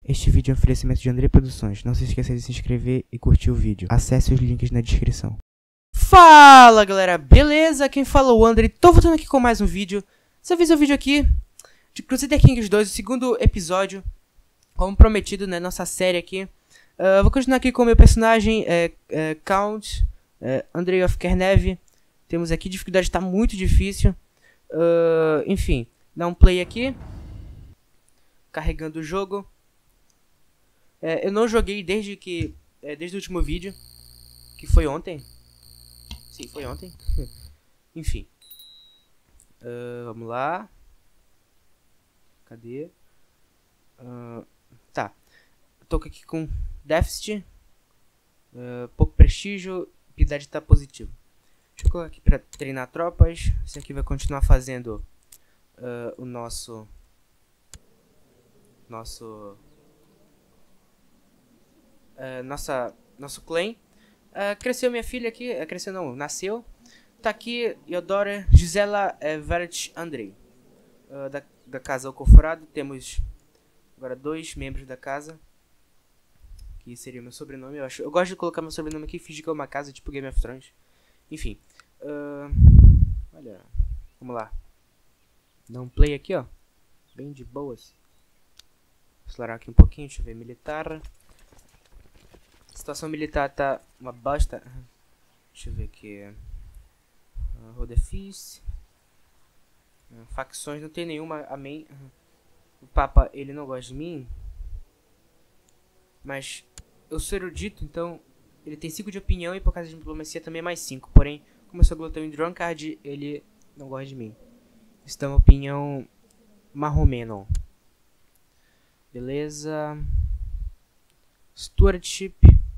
Este vídeo é um oferecimento de André Produções. Não se esqueça de se inscrever e curtir o vídeo. Acesse os links na descrição. Fala galera, beleza? Quem fala é o André. Tô voltando aqui com mais um vídeo. Dessa vez é um vídeo aqui de Crusader Kings 2, o segundo episódio. Como prometido, né? Nossa série aqui. Vou continuar aqui com o meu personagem, Count Andrei of Kernev. Temos aqui, dificuldade está muito difícil. Enfim, dá um play aqui. Carregando o jogo. Eu não joguei desde o último vídeo, que foi ontem. Sim, foi ontem. Enfim. Vamos lá. Cadê? Tá. Tô aqui com déficit. Pouco prestígio. Habilidade tá positivo. Deixa eu colocar aqui pra treinar tropas. Esse aqui vai continuar fazendo o nosso clã. Cresceu minha filha aqui. Cresceu não, nasceu. Tá aqui Yodora Gisela Vert Andrei. Da casa Alcoforado. Temos agora 2 membros da casa. Que seria meu sobrenome. Eu gosto de colocar meu sobrenome aqui e fingir que é uma casa tipo Game of Thrones. Enfim. Olha. Vamos lá. Dá um play aqui, ó. Bem de boas. Vou acelerar aqui um pouquinho. Deixa eu ver. Militar. A situação militar tá uma bosta. Deixa eu ver aqui. Rodefis. Facções. Não tem nenhuma. Amém. O Papa, ele não gosta de mim. Mas eu sou erudito, então ele tem 5 de opinião e por causa de diplomacia também é mais 5. Porém, como eu sou glutão e drunkard, ele não gosta de mim. Isso dá uma opinião marromeno. Beleza. Stewardship.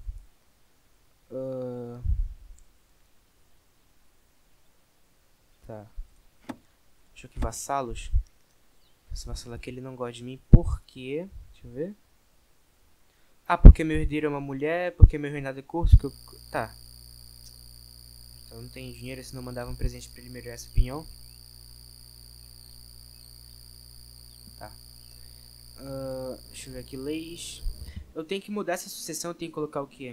Tá. Deixa eu aqui, vassalos. Esse vassalo aqui ele não gosta de mim. Por quê? Deixa eu ver. Porque meu herdeiro é uma mulher. Porque meu reinado é curto. Tá. Então eu não tenho dinheiro, senão eu mandava um presente pra ele melhorar essa opinião. Tá. Deixa eu ver aqui. Leis. Eu tenho que mudar essa sucessão. Eu tenho que colocar o quê?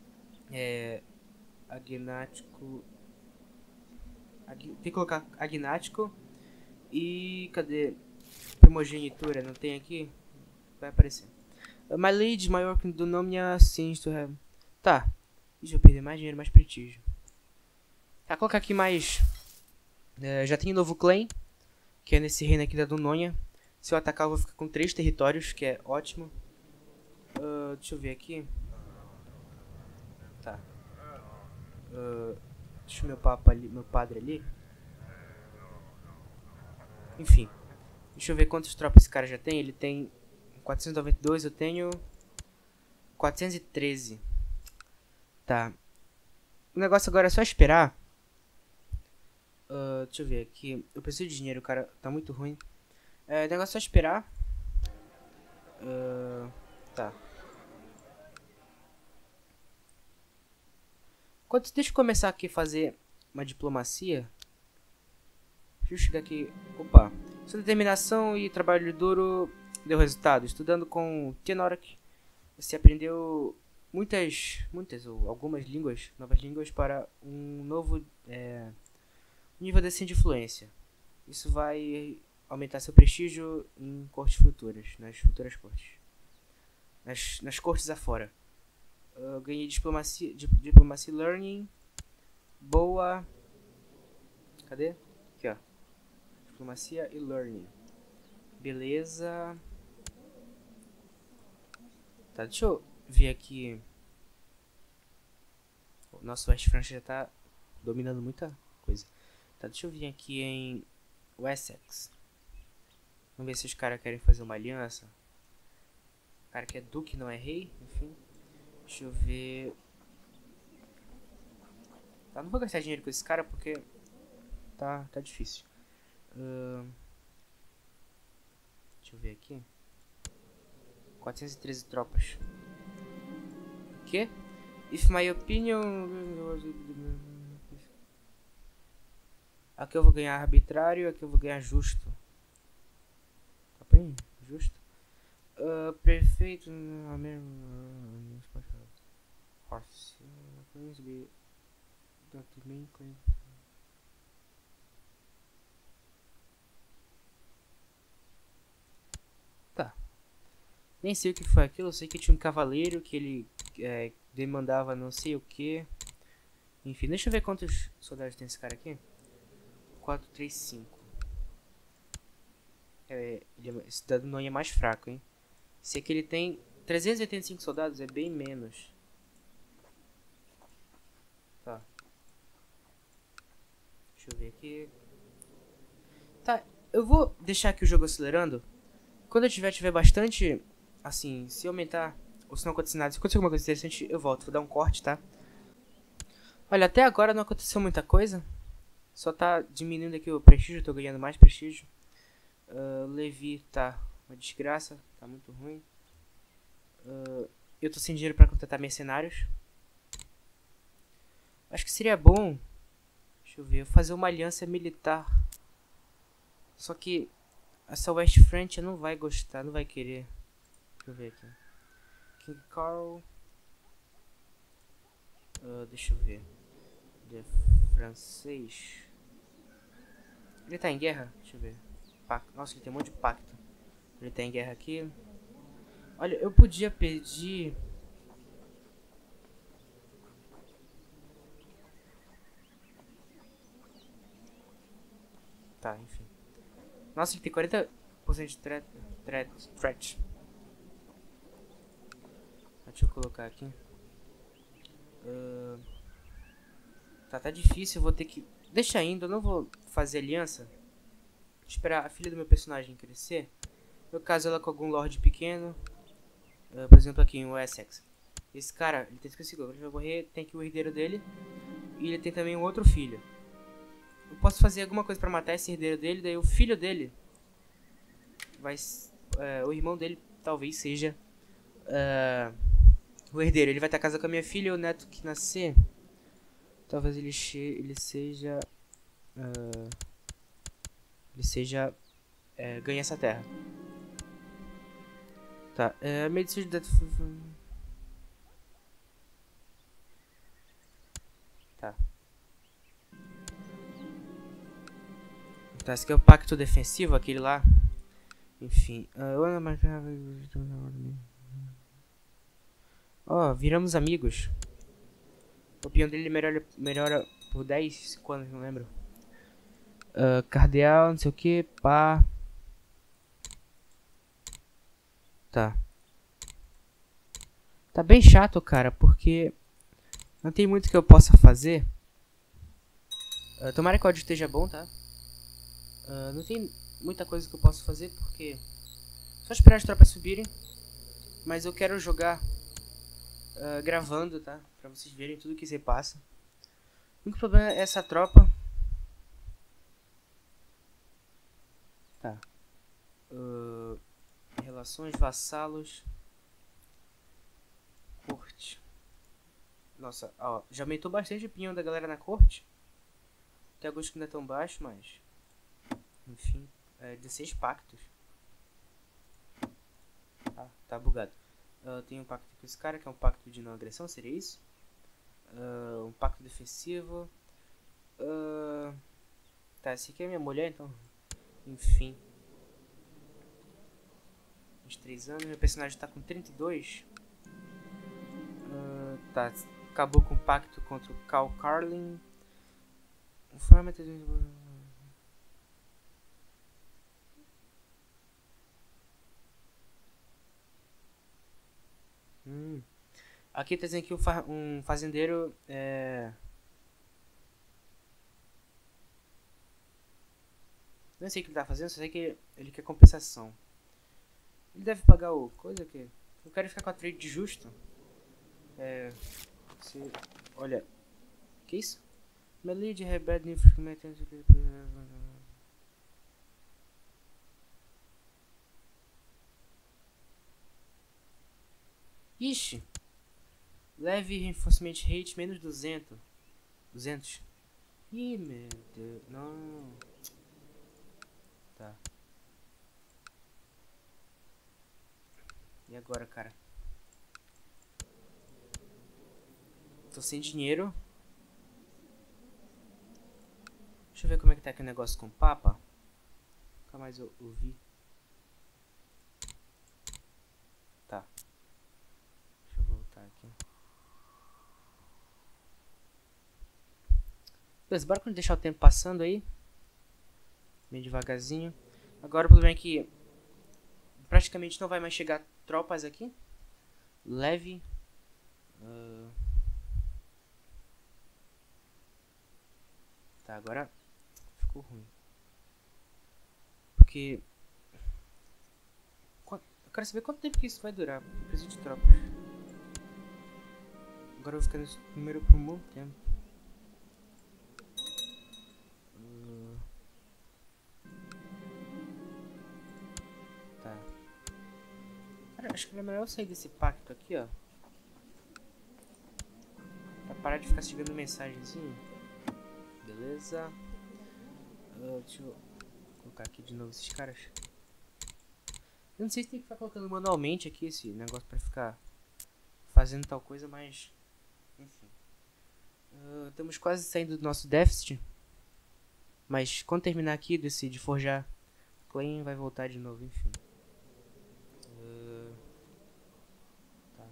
Agnático. Tem que colocar agnático. E cadê? Primogenitura. Não tem aqui? Vai aparecer. My lead, my work do Nomnia seems to have. Tá. Deixa eu perder mais dinheiro, mais prestígio. Tá, colocar aqui mais. Já tem um novo clã. Que é nesse reino aqui da Dunonia. Se eu atacar, eu vou ficar com 3 territórios, que é ótimo. Deixa eu ver aqui. Tá. Deixa meu padre ali. Enfim. Deixa eu ver quantas tropas esse cara já tem. Ele tem 492, eu tenho 413. Tá. O negócio agora é só esperar. Deixa eu ver aqui. Eu preciso de dinheiro, cara. Tá muito ruim. O negócio é só esperar. Tá. Deixa eu começar aqui a fazer uma diplomacia. Deixa eu chegar aqui. Opa. Sua determinação e trabalho duro deu resultado. Estudando com Tenorak, você aprendeu muitas ou algumas novas línguas para um novo nível decente de influência. Isso vai aumentar seu prestígio em cortes futuras, nas futuras cortes. Nas cortes afora. Eu ganhei diplomacia learning. Boa. Cadê? Aqui, ó. Diplomacia e learning. Beleza. Tá, deixa eu ver aqui. O nosso West França já tá dominando muita coisa. Tá, deixa eu vir aqui em Wessex. Vamos ver se os caras querem fazer uma aliança. O cara que é duque não é rei, enfim. Deixa eu ver. Tá, não vou gastar dinheiro com esse cara porque tá difícil. Deixa eu ver aqui. 413 tropas. O quê? If my opinion. Aqui eu vou ganhar arbitrário, aqui eu vou ganhar justo. Tá bem? Justo. Prefeito. Horse. Tá. Nem sei o que foi aquilo. Eu sei que tinha um cavaleiro que ele demandava não sei o que. Enfim, deixa eu ver quantos soldados tem esse cara aqui. 4, 3, 5. Esse dado não é mais fraco, hein? Esse aqui ele tem 385 soldados, é bem menos. Tá. Deixa eu ver aqui. Tá, eu vou deixar aqui o jogo acelerando. Quando eu tiver bastante, assim, se aumentar ou se não acontecer nada, se acontecer alguma coisa interessante, eu volto. Vou dar um corte, tá? Olha, até agora não aconteceu muita coisa. Só tá diminuindo aqui o prestígio, eu tô ganhando mais prestígio. Levi tá uma desgraça, tá muito ruim. Eu tô sem dinheiro pra contratar mercenários. Acho que seria bom, deixa eu ver, fazer uma aliança militar. Só que essa West Francia não vai gostar, não vai querer. Deixa eu ver aqui. King Carl. Deixa eu ver. Ele é francês. Ele tá em guerra? Deixa eu ver. Nossa, ele tem um monte de pacto. Ele tá em guerra aqui. Olha, eu podia pedir... Tá, enfim. Nossa, ele tem 40% de threat. Deixa eu colocar aqui. Tá difícil, eu vou ter que... Deixa indo, eu não vou fazer aliança. Esperar a filha do meu personagem crescer. No caso, ela com algum lord pequeno. Por exemplo, aqui em Wessex. Esse cara, ele tem 55 anos, ele vai morrer, tem aqui o herdeiro dele. E ele tem também um outro filho. Eu posso fazer alguma coisa pra matar esse herdeiro dele, daí o filho dele vai... o irmão dele talvez seja o herdeiro. Ele vai estar casado com a minha filha e o neto que nascer. Talvez ele seja... ganhe essa terra. Tá, medicina de... Tá. Tá, esse aqui é o pacto defensivo, aquele lá. Enfim. Viramos amigos. O peão dele melhora por 10, 5 anos, não lembro. Cardeal, não sei o que, pá. Tá. Tá bem chato, cara, porque não tem muito que eu possa fazer. Tomara que o áudio esteja bom, tá? Não tem muita coisa que eu possa fazer, porque... Só esperar as tropas subirem. Mas eu quero jogar gravando, tá? Pra vocês verem tudo que se passa. O único problema é essa tropa. Tá. Relações, vassalos. Corte. Nossa, ó, já aumentou bastante o pinhão da galera na corte. Tem alguns que ainda estão baixos, mas... Enfim, 16 pactos. Tá bugado. Tem um pacto com esse cara, que é um pacto de não agressão, seria isso? Um pacto defensivo. Tá, esse aqui é minha mulher, então... Enfim. 23 anos, meu personagem tá com 32. Tá, acabou com o pacto contra o Cal Carlin. Aqui tá dizendo que um fazendeiro não sei o que ele tá fazendo, só sei que ele quer compensação. Ele deve pagar o coisa que... Eu quero ficar com a trade justo. Olha... Que isso? Melee de rebelde new Ixi! Leve reinforcement rate menos 200. 200. Ih, meu Deus. Não. Tá. E agora, cara? Tô sem dinheiro. Deixa eu ver como é que tá aqui o negócio com o Papa. Nunca mais eu vi. Tá. Deixa eu voltar aqui. Beleza, bora deixar o tempo passando aí. Bem devagarzinho. Agora o problema é que praticamente não vai mais chegar tropas aqui. Leve. Tá, agora ficou ruim. Porque eu quero saber quanto tempo que isso vai durar. Eu preciso de tropas. Agora eu vou ficar nesse número por um bom tempo. Tá. Cara, acho que é melhor eu sair desse pacto aqui, ó. Pra parar de ficar chegando mensagenzinha. Beleza. Deixa eu colocar aqui de novo esses caras. Eu não sei se tem que ficar colocando manualmente aqui esse negócio pra ficar fazendo tal coisa, mas enfim. Estamos quase saindo do nosso déficit. Mas quando terminar aqui de forjar Claim, vai voltar de novo, enfim. Tá.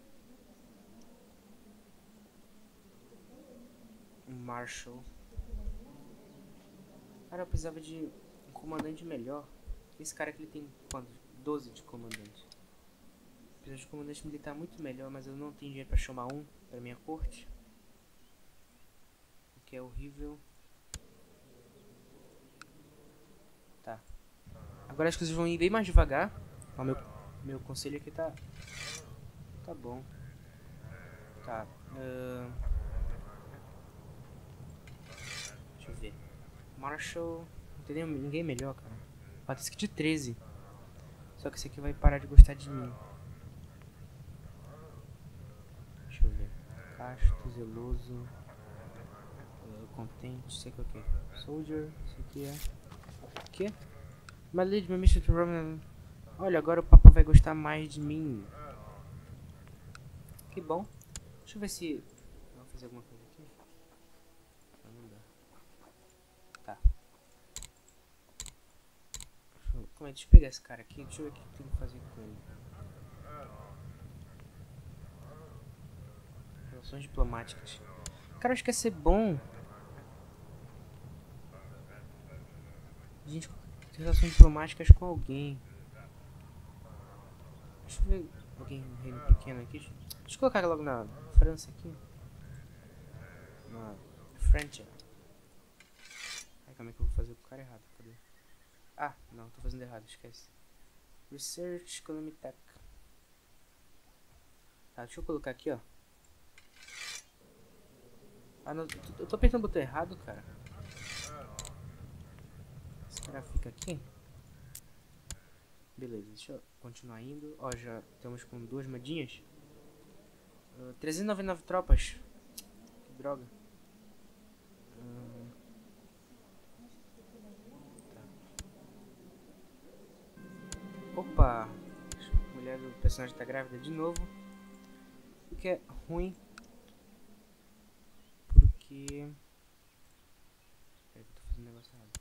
Marshall. Cara, eu precisava de um comandante melhor. Esse cara aqui ele tem quanto? 12 de comandante. Preciso de um comandante militar muito melhor, mas eu não tenho dinheiro pra chamar um pra minha corte. O que é horrível. Tá. Agora as coisas vão ir bem mais devagar. Ó, meu conselho aqui tá bom. Tá. Deixa eu ver. Marshall. Não tem ninguém melhor, cara. Patrícia de 13. Só que esse aqui vai parar de gostar de mim. Deixa eu ver. Casto, zeloso. Contente, sei que é o que. Soldier, isso aqui é. O que? My lead, my mission to Roman. Olha, agora o Papa vai gostar mais de mim. Que bom. Deixa eu ver se. Vou fazer alguma coisa aqui. Não dá. Tá. Deixa eu pegar esse cara aqui. Deixa eu ver o que tem que fazer com ele. Relações diplomáticas. Cara, acho que ia ser bom. A gente ter relações diplomáticas com alguém. Deixa eu ver alguém no reino pequeno aqui. Deixa eu colocar logo na França aqui. Na French. Ai, como é que eu vou fazer com o cara errado? Cadê? Ah, não, tô fazendo errado, esquece. Research Economic Tech. Tá, deixa eu colocar aqui, ó. Ah, não, eu tô apertando o botão errado, cara. Esse cara fica aqui. Beleza, deixa eu continuar indo. Ó, já estamos com 2 moedinhas. 399 tropas. Que droga. Tá. Opa. A mulher do personagem tá grávida de novo. O que é ruim. Porque... Peraí que eu tô fazendo um negócio errado.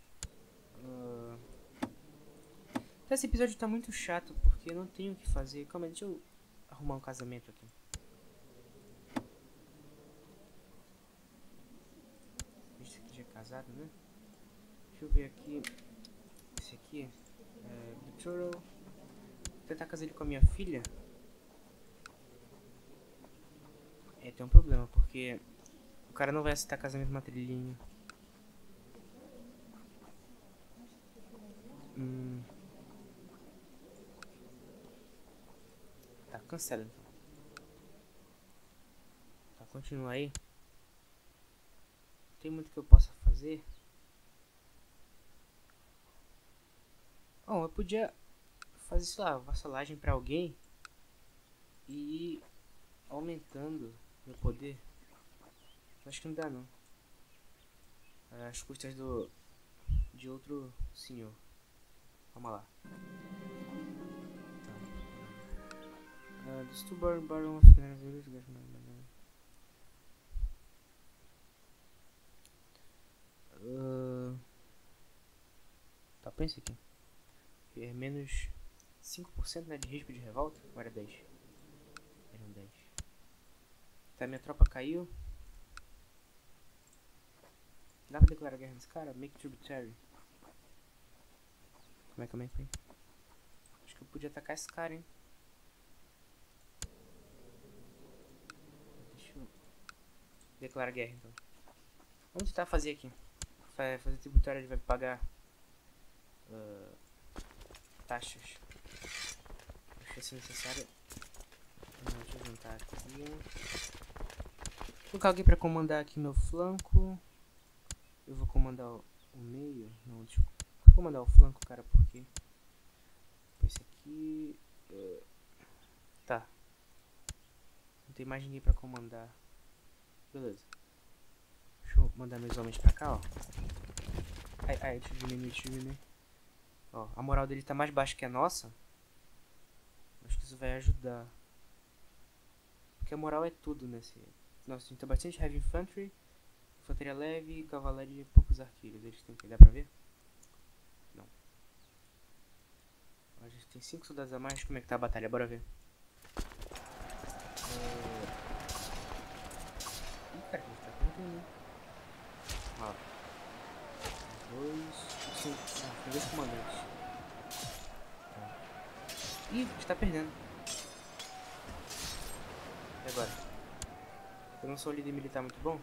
Esse episódio tá muito chato porque eu não tenho o que fazer. Calma aí, deixa eu arrumar um casamento aqui. Esse aqui já é casado, né? Deixa eu ver aqui. Esse aqui é Betrothal. Vou tentar casar ele com a minha filha. Tem um problema porque o cara não vai aceitar casamento matrilineal. Tá, cancela então. Tá, continua aí. Não tem muito que eu possa fazer. Bom, eu podia fazer, sei lá, vassalagem pra alguém e ir aumentando meu poder. Acho que não dá não. As custas de outro senhor. Vamos lá. Tá. Tá, põe isso aqui. É menos 5%, né, de risco de revolta. Agora é 10. Eram 10. Tá, minha tropa caiu. Dá pra declarar guerra nesse cara? Make tributary. Como é que eu põe? Acho que eu podia atacar esse cara, hein. Deixa eu declarar guerra, então. Vamos tentar fazer aqui. Fazer tributário, ele vai pagar taxas. Acho que é necessário. Deixa eu juntar aqui. Vou colocar alguém pra comandar aqui meu flanco. Eu vou comandar o meio. Não, deixa eu comandar o flanco, cara, porque esse aqui. Tá. Não tem mais ninguém pra comandar. Beleza. Deixa eu mandar meus homens pra cá, ó. Ai, deixa eu diminuir. Ó, a moral dele tá mais baixa que a nossa. Acho que isso vai ajudar. Porque a moral é tudo nesse. Nossa, a gente tem bastante heavy infantry, infantaria leve, cavalaria e poucos arqueiros. Eles têm que dar pra ver? Não. A gente tem 5 soldados a mais. Como é que tá a batalha? Bora ver. Ih, cara, a gente tá perdendo. Ó. 2 comandantes. Ih, a gente tá perdendo. E agora? Eu não sou um líder militar muito bom.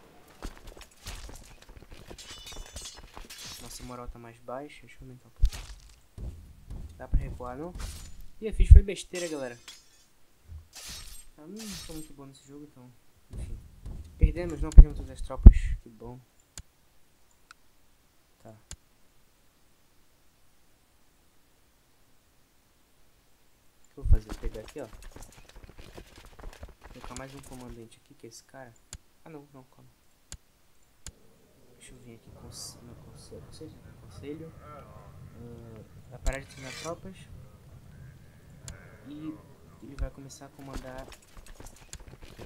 Nossa moral tá mais baixa. Deixa eu aumentar um pouco. Dá pra recuar, não? Ih, eu fiz foi besteira, galera. Eu não sou muito bom nesse jogo, então. Enfim. Perdemos todas as tropas. Que bom. Tá. O que eu vou fazer? Vou pegar aqui, ó. Vou colocar mais um comandante aqui, que é esse cara. Ah, não, calma. Deixa eu vir aqui com meu conselho. Vai parar de treinar tropas. E ele vai começar a comandar aqui.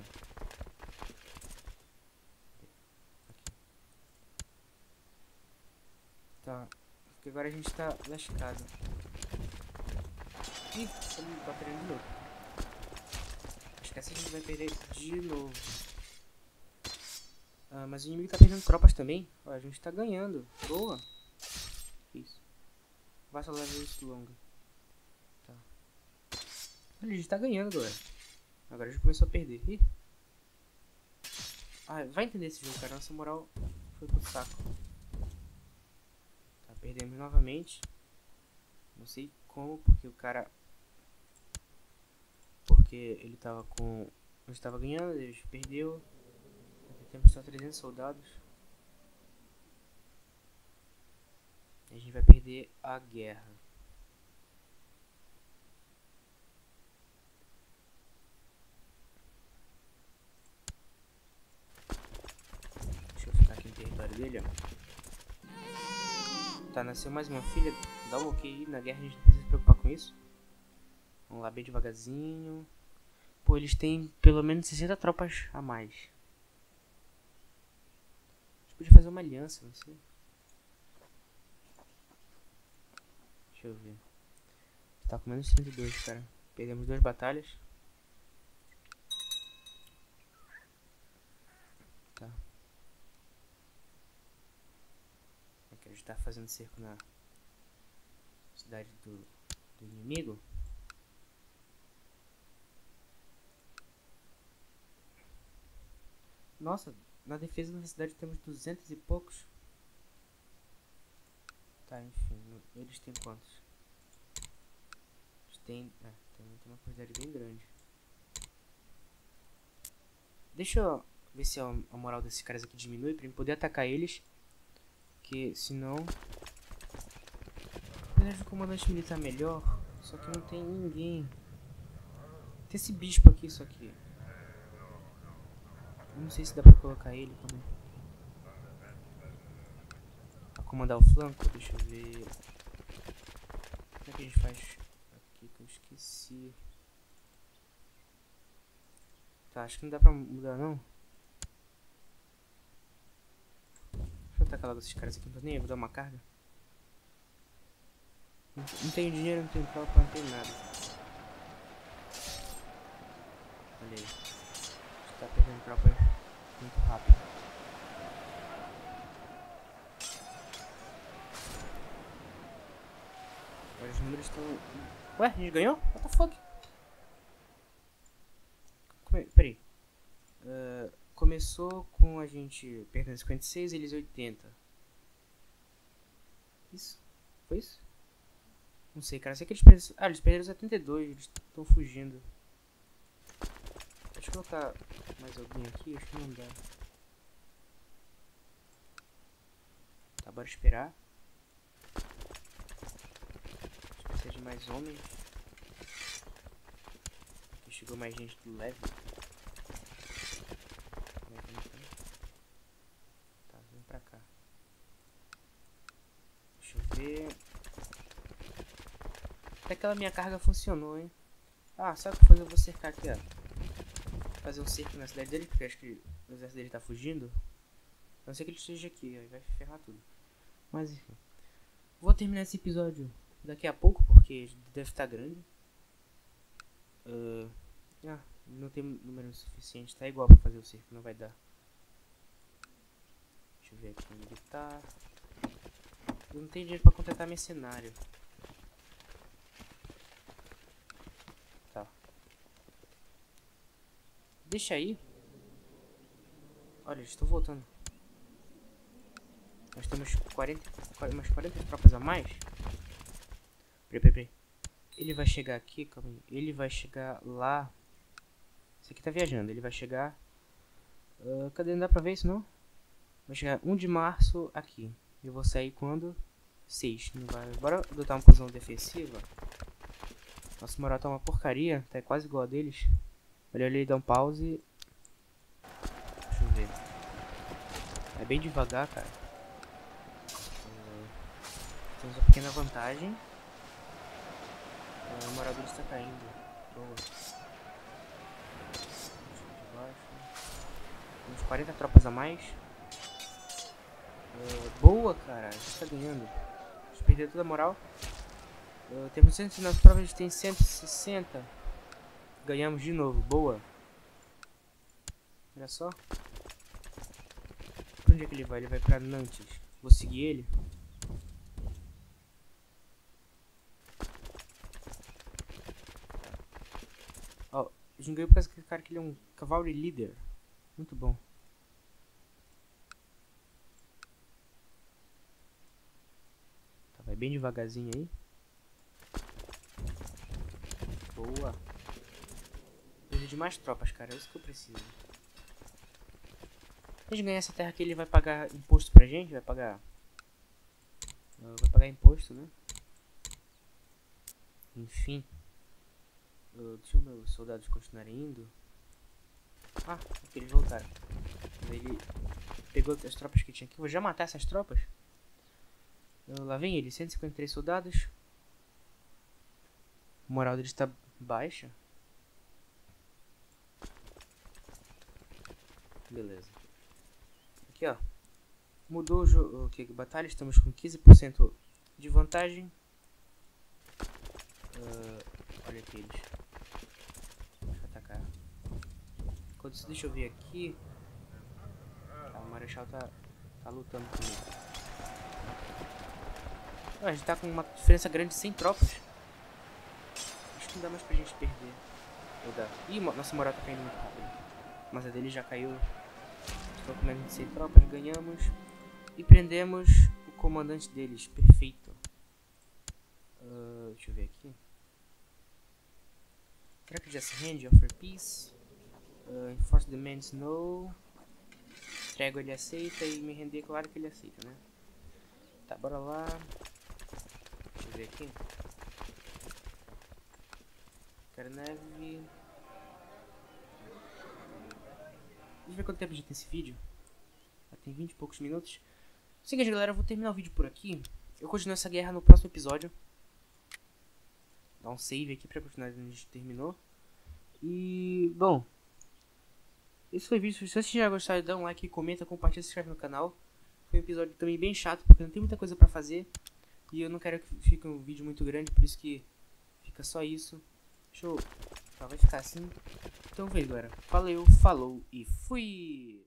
Tá. Porque agora a gente tá lascado. Ih, estamos batendo de novo. Acho que essa a gente vai perder de novo. Mas o inimigo tá perdendo tropas também. Ó, a gente tá ganhando. Boa. Isso. Vassal level longa. Tá. Olha, a gente tá ganhando, galera. Agora a gente começou a perder. Ih. Vai entender esse jogo, cara. Nossa moral foi pro saco. Tá, perdemos novamente. Não sei como, porque o cara... Porque ele tava com... A gente tava ganhando, ele perdeu. Temos só 300 soldados. A gente vai perder a guerra. Deixa eu ficar aqui no território dele, ó. Tá, nasceu mais uma filha. Dá um ok aí na guerra, a gente não precisa se preocupar com isso. Vamos lá bem devagarzinho. Pô, eles têm pelo menos 60 tropas a mais. A gente podia fazer uma aliança, não sei. Deixa eu ver. Tá com menos 32, cara. Perdemos 2 batalhas. Tá. Aqui a gente tá fazendo cerco na cidade do inimigo. Nossa, na defesa da cidade temos 200 e poucos. Tá, enfim, eles têm quantos? Eles têm... tem uma quantidade bem grande. Deixa eu ver se a moral desses caras aqui diminui pra eu poder atacar eles. Porque senão... Na verdade o comandante militar melhor, só que não tem ninguém. Tem esse bispo aqui, só que... Não sei se dá pra colocar ele também. Pra comandar o flanco, deixa eu ver. Como é que a gente faz aqui que eu esqueci? Tá, acho que não dá pra mudar não. Deixa eu atacar logo esses caras aqui, não tô nem aí, vou dar uma carga. Não tenho dinheiro, não tenho tropa, não tenho nada. Olha aí. A gente tá perdendo tropas muito rápido. Agora os números estão... Ué, a gente ganhou? What the fuck? Peraí. Começou com a gente perdendo 56, eles 80. Isso? Foi isso? Não sei, cara. Sei que eles perderam... Ah, eles perderam 72. Eles estão fugindo. Deixa eu colocar mais alguém aqui. Acho que não dá. Tá, bora esperar. Precisa de mais homens. Aqui chegou mais gente do leve. Tá, vem pra cá. Deixa eu ver. Até aquela minha carga funcionou, hein? Ah, sabe o que eu vou fazer? Eu vou cercar aqui, ó. Fazer um cerco na cidade dele, porque acho que o exército dele tá fugindo. A não ser que ele esteja aqui, aí vai ferrar tudo. Mas enfim. Vou terminar esse episódio daqui a pouco, porque deve estar grande. Não tem número suficiente. Tá igual pra fazer o cerco, não vai dar. Deixa eu ver aqui onde ele tá. Eu não tenho dinheiro pra contratar mercenário. Tá. Deixa aí. Olha, eles estão voltando. Nós temos umas 40 tropas a mais. Peraí. Ele vai chegar aqui, calma aí. Ele vai chegar lá. Esse aqui tá viajando. Ele vai chegar... cadê? Não dá pra ver isso, não? Vai chegar 1 de março aqui. Eu vou sair quando? 6. Não vai... Bora adotar uma posição defensiva. Nossa moral tá uma porcaria. Tá quase igual a deles. Olha ali, dá um pause. Deixa eu ver. É bem devagar, cara. Temos uma pequena vantagem. O moral deles está caindo. Boa. Temos 40 tropas a mais. Boa, cara. A gente tá ganhando. A gente perdeu toda a moral. Temos 109 tropas, a gente tem 160. Ganhamos de novo. Boa. Olha só. Pra onde é que ele vai? Ele vai pra Nantes. Vou seguir ele. Ó, a gente ganhou por causa daquele cara que ele é um cavalry líder. Muito bom. Tá, vai bem devagarzinho aí. Boa. Preciso de mais tropas, cara. É isso que eu preciso. Se a gente ganhar essa terra aqui, ele vai pagar imposto pra gente? Vai pagar... vai pagar imposto, né? Enfim. Deixa os meus soldados continuarem indo. Ah, aqui eles voltaram. Ele pegou as tropas que tinha aqui. Vou já matar essas tropas. Lá vem ele, 153 soldados. A moral deles está baixa. Beleza. Aqui, ó. Mudou o jogo. Okay, batalha. Estamos com 15% de vantagem. Olha aqui eles. Deixa eu atacar. Enquanto isso, deixa eu ver aqui. Tá, o Marechal tá lutando comigo. A gente tá com uma diferença grande de 100 tropas. Acho que não dá mais pra gente perder. Ou dá. Ih, nossa moral tá caindo muito rápido. Mas a dele já caiu. Estou com menos de 100 tropas, ganhamos. E prendemos o comandante deles. Perfeito. Deixa eu ver aqui. Será que just hand offer peace? Enforce demands no. Trégua ele aceita e me render, claro que ele aceita, né? Tá, bora lá. Deixa eu ver aqui. Quero neve. Deixa eu ver quanto tempo já tem esse vídeo. Já tem 20 e poucos minutos. Seguinte, galera, eu vou terminar o vídeo por aqui. Eu continuo essa guerra no próximo episódio. Dá um save aqui pra continuar onde a gente terminou. E, bom, esse foi o vídeo. Se vocês já gostaram, dá um like, comenta, compartilha, se inscreve no canal. Foi um episódio também bem chato, porque não tem muita coisa pra fazer. E eu não quero que fique um vídeo muito grande, por isso que fica só isso. Show. Vai ficar assim. Então foi, galera. Valeu, falou e fui!